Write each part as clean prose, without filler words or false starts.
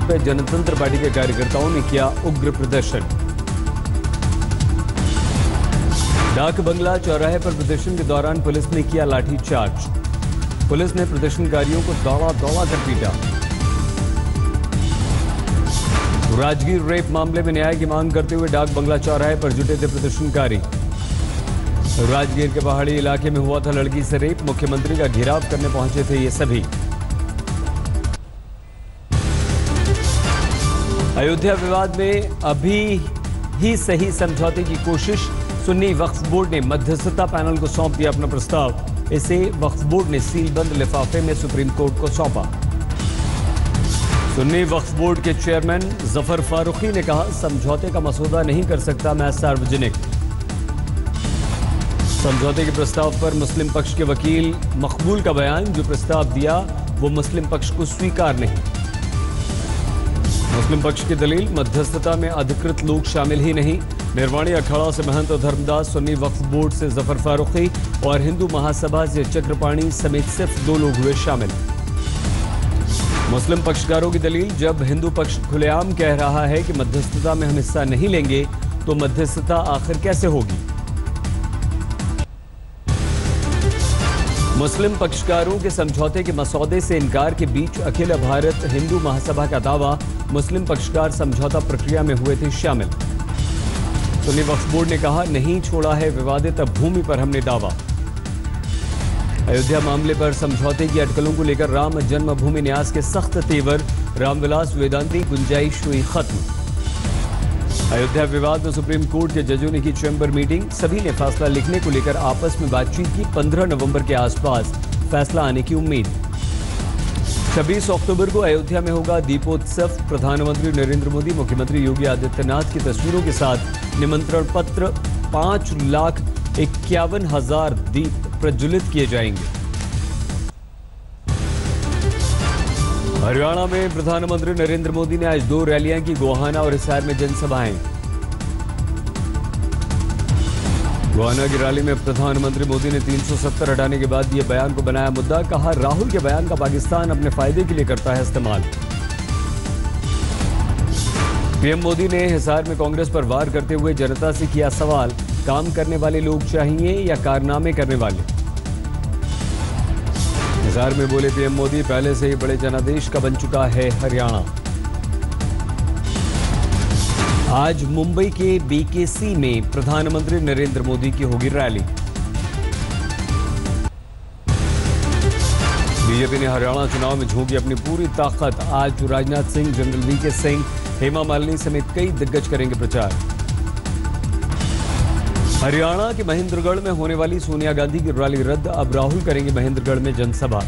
पर जनतंत्र पार्टी के कार्यकर्ताओं ने किया उग्र प्रदर्शन। डाक बंगला चौराहे पर प्रदर्शन के दौरान पुलिस ने किया लाठीचार्ज। पुलिस ने प्रदर्शनकारियों को दौड़ा कर पीटा। राजगीर रेप मामले में न्याय की मांग करते हुए डाक बंगला चौराहे पर जुटे थे प्रदर्शनकारी। राजगीर के पहाड़ी इलाके में हुआ था लड़की से रेप। मुख्यमंत्री का घेराव करने पहुंचे थे ये सभी। अयोध्या विवाद में अभी ही सही समझौते की कोशिश। सुन्नी वक्फ बोर्ड ने मध्यस्थता पैनल को सौंप दिया अपना प्रस्ताव। इसे वक्फ बोर्ड ने सीलबंद लिफाफे में सुप्रीम कोर्ट को सौंपा। सुन्नी वक्फ बोर्ड के चेयरमैन जफर फारूकी ने कहा, समझौते का मसौदा नहीं कर सकता मैं सार्वजनिक। समझौते के प्रस्ताव पर मुस्लिम पक्ष के वकील मकबूल का बयान, जो प्रस्ताव दिया वो मुस्लिम पक्ष को स्वीकार नहीं। मुस्लिम पक्ष की दलील, मध्यस्थता में अधिकृत लोग शामिल ही नहीं। निर्वाणी अखाड़ा से महंत धर्मदास, सुन्नी वक्फ बोर्ड से जफर फारूकी और हिंदू महासभा से चक्रपाणी समेत सिर्फ 2 लोग हुए शामिल। मुस्लिम पक्षकारों की दलील, जब हिंदू पक्ष खुलेआम कह रहा है कि मध्यस्थता में हम हिस्सा नहीं लेंगे तो मध्यस्थता आखिर कैसे होगी। मुस्लिम पक्षकारों के समझौते के मसौदे से इनकार के बीच अखिल भारत हिंदू महासभा का दावा, मुस्लिम पक्षकार समझौता प्रक्रिया में हुए थे शामिल। सुन्नी वक्फ बोर्ड ने कहा, नहीं छोड़ा है विवादित भूमि पर हमने दावा। अयोध्या मामले पर समझौते की अटकलों को लेकर राम जन्मभूमि न्यास के सख्त तेवर। रामविलास वेदांती, गुंजाइश हुई खत्म। अयोध्या विवाद में सुप्रीम कोर्ट के जजों ने की चैम्बर मीटिंग। सभी ने फैसला लिखने को लेकर आपस में बातचीत की। 15 नवंबर के आसपास फैसला आने की उम्मीद। 26 अक्टूबर को अयोध्या में होगा दीपोत्सव। प्रधानमंत्री नरेंद्र मोदी, मुख्यमंत्री योगी आदित्यनाथ की तस्वीरों के साथ निमंत्रण पत्र। 5,51,000 दीप प्रज्वलित किए जाएंगे। हरियाणा में प्रधानमंत्री नरेंद्र मोदी ने आज 2 रैलियां की, गोहाना और हिसार में जनसभाएं। गोहाना की रैली में प्रधानमंत्री मोदी ने 370 हटाने के बाद यह बयान को बनाया मुद्दा। कहा, राहुल के बयान का पाकिस्तान अपने फायदे के लिए करता है इस्तेमाल। पीएम मोदी ने हिसार में कांग्रेस पर वार करते हुए जनता से किया सवाल, काम करने वाले लोग चाहिए या कारनामे करने वाले। हिसार में बोले पीएम मोदी, पहले से ही बड़े जनादेश का बन चुका है हरियाणा। आज मुंबई के बीकेसी में प्रधानमंत्री नरेंद्र मोदी की होगी रैली। बीजेपी ने हरियाणा चुनाव में झोंकी अपनी पूरी ताकत। आज राजनाथ सिंह, जनरल वीके सिंह, हेमा मालिनी समेत कई दिग्गज करेंगे प्रचार। हरियाणा के महेंद्रगढ़ में होने वाली सोनिया गांधी की रैली रद्द। अब राहुल करेंगे महेंद्रगढ़ में जनसभा।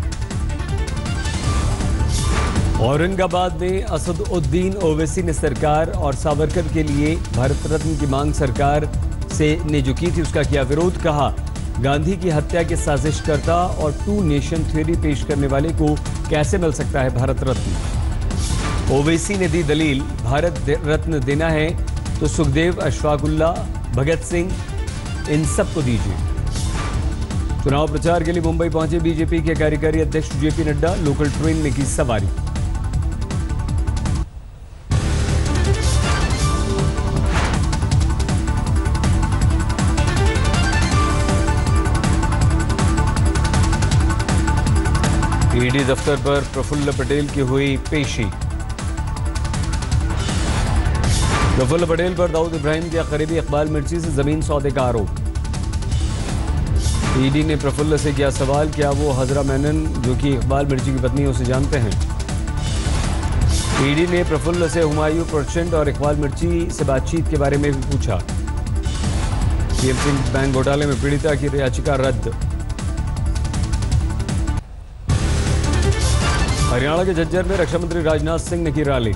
औरंगाबाद में असदुद्दीन ओवैसी ने सरकार और सावरकर के लिए भारत रत्न की मांग सरकार से ने जो की थी उसका किया विरोध। कहा, गांधी की हत्या के साजिशकर्ता और 2 नेशन थ्योरी पेश करने वाले को कैसे मिल सकता है भारत रत्न। ओवैसी ने दी दलील, भारत रत्न देना है तो सुखदेव, अशफाकुल्लाह, भगत सिंह, इन सबको दीजिए। चुनाव प्रचार के लिए मुंबई पहुंचे बीजेपी के कार्यकारी अध्यक्ष जेपी नड्डा। लोकल ट्रेन में की सवारी। ईडी दफ्तर पर प्रफुल्ल पटेल की हुई पेशी। प्रफुल्ल पटेल पर दाऊद इब्राहिम के करीबी इकबाल मिर्ची से जमीन सौदे का आरोप। ईडी ने प्रफुल्ल से किया सवाल, क्या वो हजरा मेनन जो कि इकबाल मिर्ची की पत्नी है उसे जानते हैं। ईडी ने प्रफुल्ल से हुमायूं प्रचंड और इकबाल मिर्ची से बातचीत के बारे में भी पूछा। पीएमसी बैंक घोटाले में पीड़िता की याचिका रद्द। हरियाणा के झज्जर में रक्षा मंत्री राजनाथ सिंह ने की रैली।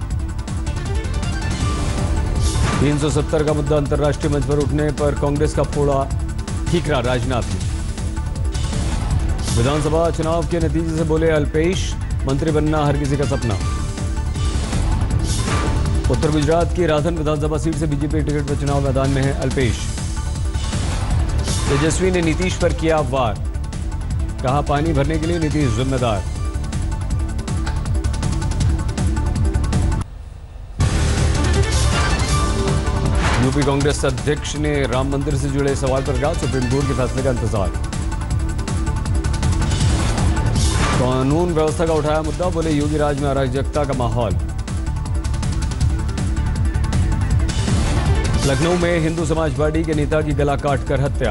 370 का मुद्दा अंतर्राष्ट्रीय मंच पर उठने पर कांग्रेस का फोड़ा ठीकरा राजनाथ ने। विधानसभा चुनाव के नतीजे से बोले अल्पेश, मंत्री बनना हर किसी का सपना। उत्तर गुजरात की राधन विधानसभा सीट से बीजेपी टिकट पर चुनाव मैदान में है अल्पेश। तेजस्वी ने नीतीश पर किया वार, कहा पानी भरने के लिए नीतीश जिम्मेदार। यूपी कांग्रेस अध्यक्ष ने राम मंदिर से जुड़े सवाल पर कहा सुप्रीम कोर्ट के फैसले का इंतजार। कानून व्यवस्था का उठाया मुद्दा, बोले योगी राज में अराजकता का माहौल। लखनऊ में हिंदू समाज पार्टी के नेता की गला काटकर हत्या।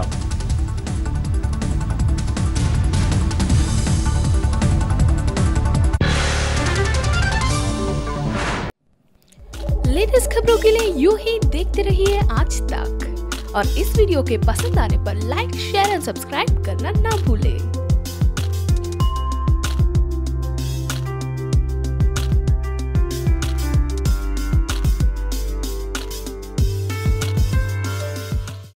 लेटेस्ट खबरों के लिए यूं ही देखते रहिए आज तक और इस वीडियो के पसंद आने पर लाइक, शेयर एंड सब्सक्राइब करना ना भूलें।